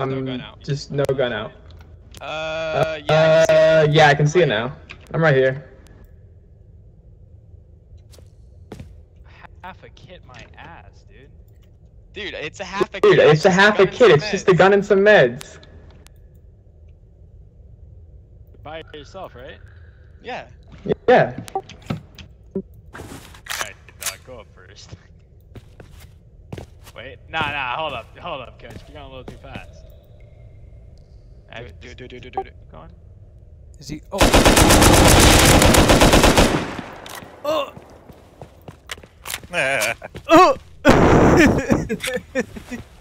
no gun out. Just no gun out. Yeah, I can see it now. I'm right here. Half a kit my ass, dude. Dude, it's a half a kit. Dude, it's a half a kit. It's just a gun and some meds. By yourself, right? Yeah. Yeah. Alright, dog, go up first. Wait, nah, hold up, coach. You're going a little too fast. Do it. Keep going. Is he? Oh. Oh. Oh.